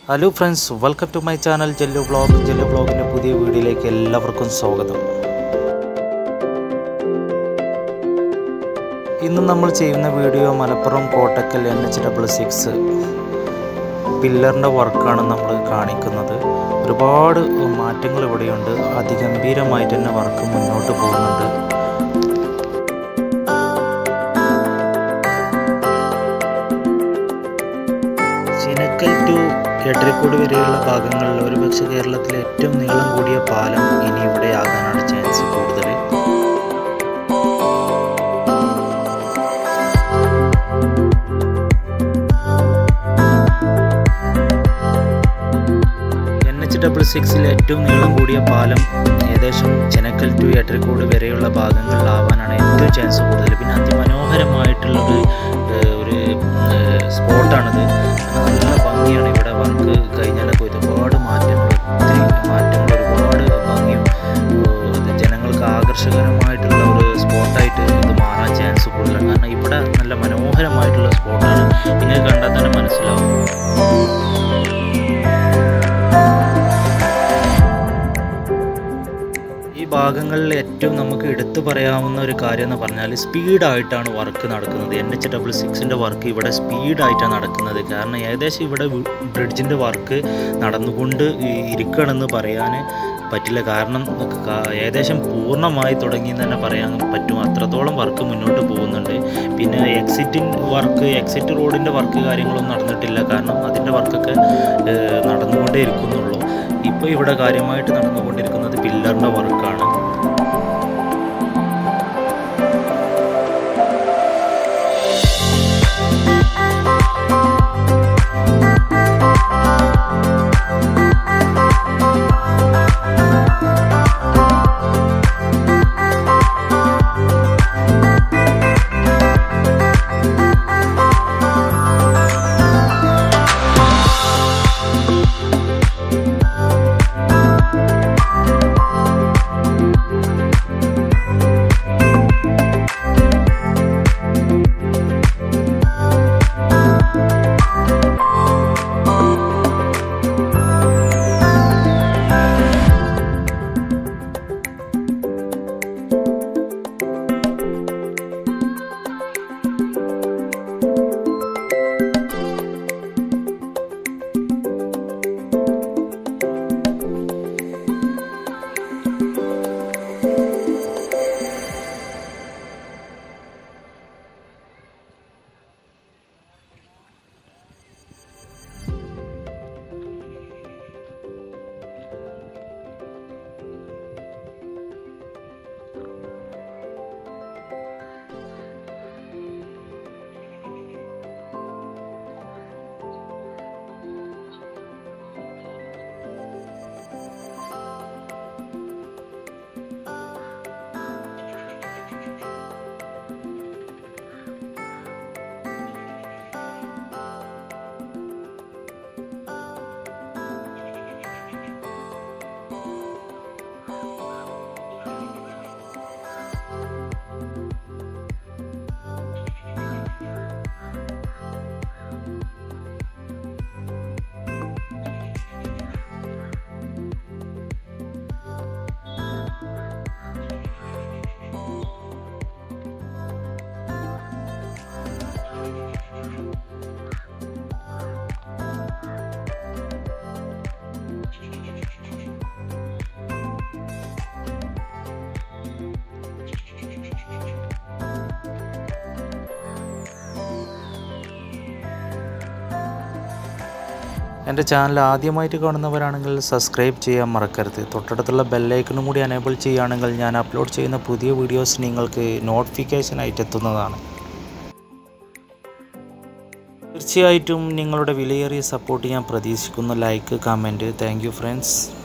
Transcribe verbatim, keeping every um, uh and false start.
Hello friends, welcome to my channel Jellu vlog. Jellu വ്ളോഗിൻ്റെ പുതിയ വീഡിയോയിലേക്ക് എല്ലാവർക്കും സ്വാഗതം. ഇന്ന് നമ്മൾ ചെയ്യുന്ന video Malappuram Kottakkal N H double six പില്ലറിൻ്റെ വർക്കാണ് നമ്മൾ കാണിക്കുന്നത്. ഒരുപാട് മാറ്റങ്ങൾ ഇവിടെയുണ്ട്. അതിഗംഭീരമായിട്ട് തന്നെ വർക്ക് മുന്നോട്ട് പോകുന്നുണ്ട്. ചിനക്കൽ ടു എടരിക്കോട് വരെയുള്ള ഭാഗങ്ങളിൽ ഒരുപക്ഷെ കേരളത്തിലെ ഏറ്റവും നീളം കൂടിയ പാലം ഇനി ഇവിടെ ആകാനാണ് ചാൻസ് കൂടുതൽ. എൻ എച്ച് ഡബിൾ സിക്സിൽ ഏറ്റവും നീളം കൂടിയ പാലം ഏകദേശം ചിനക്കൽ ടു എടരിക്കോട് വരെയുള്ള ഭാഗങ്ങളിലാവാനാണ് ഏറ്റവും ചാൻസ് കൂടുതൽ. പിന്നെ അതിമനോഹരമായിട്ടുള്ളൊരു ഒരു സ്പോട്ടാണിത്. നല്ല ഭംഗിയാണ് ഇവിടെ വർക്ക് കഴിഞ്ഞാലൊക്കെ ഒരുപാട് മാറ്റങ്ങൾ ഒത്തിരി മാറ്റങ്ങൾ ഒരുപാട് ഭംഗിയും ജനങ്ങൾക്ക് ആകർഷകരമായിട്ടുള്ള ഒരു സ്പോട്ടായിട്ട് ഇത് മാറാൻ ചാൻസ് കൂടുതലാണ്. കാരണം ഇവിടെ നല്ല മനോഹരമായിട്ടുള്ള സ്പോട്ടാണ്. നിങ്ങൾക്ക് കണ്ടാൽ തന്നെ മനസ്സിലാവും. ഈ ഭാഗങ്ങളിൽ ഏറ്റവും നമുക്ക് എടുത്തു പറയാവുന്ന ഒരു കാര്യം എന്ന് പറഞ്ഞാൽ സ്പീഡായിട്ടാണ് വർക്ക് നടക്കുന്നത്. എൻ എച്ച് ഡബിൾ സിക്സിൻ്റെ വർക്ക് ഇവിടെ സ്പീഡായിട്ടാണ് നടക്കുന്നത്. കാരണം ഏകദേശം ഇവിടെ ബ്രിഡ്ജിൻ്റെ വർക്ക് നടന്നുകൊണ്ട് ഇരിക്കണമെന്ന് പറയാൻ പറ്റില്ല. കാരണം ഏകദേശം പൂർണ്ണമായി തുടങ്ങി എന്ന് തന്നെ പറയാൻ പറ്റും. അത്രത്തോളം വർക്ക് മുന്നോട്ട് പോകുന്നുണ്ട്. പിന്നെ എക്സിറ്റിൻ്റെ വർക്ക് എക്സിറ്റ് റോഡിൻ്റെ വർക്ക് കാര്യങ്ങളൊന്നും നടന്നിട്ടില്ല. കാരണം അതിൻ്റെ വർക്കൊക്കെ നടന്നുകൊണ്ടേ ഇരിക്കുന്നുള്ളൂ. ഇപ്പോൾ ഇവിടെ കാര്യമായിട്ട് നടന്നുകൊണ്ടിരിക്കുന്നത് പില്ലറിൻ്റെ വർക്കാണ്. എൻ്റെ ചാനൽ ആദ്യമായിട്ട് കാണുന്നവരാണെങ്കിൽ സബ്സ്ക്രൈബ് ചെയ്യാൻ മറക്കരുത്. തൊട്ടടുത്തുള്ള ബെല്ലൈക്കണും കൂടി എനേബിൾ ചെയ്യുകയാണെങ്കിൽ ഞാൻ അപ്ലോഡ് ചെയ്യുന്ന പുതിയ വീഡിയോസ് നിങ്ങൾക്ക് നോട്ടിഫിക്കേഷനായിട്ട് എത്തുന്നതാണ്. തീർച്ചയായിട്ടും നിങ്ങളുടെ വിലയേറിയ സപ്പോർട്ട് ഞാൻ പ്രതീക്ഷിക്കുന്നു. Like, comment. Thank you friends.